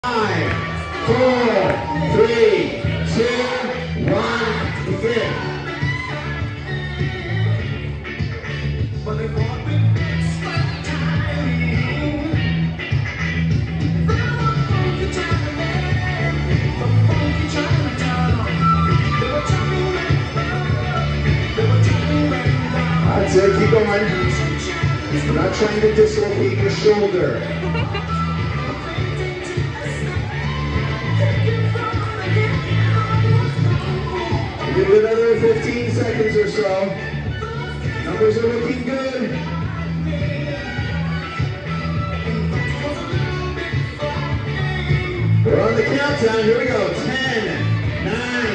5, 4, 3, 2, 1, begin. That's it, keep going. We're not trying to dislocate your shoulder. Give it another 15 seconds or so. Numbers are looking good. We're on the countdown. Here we go. 10, 9,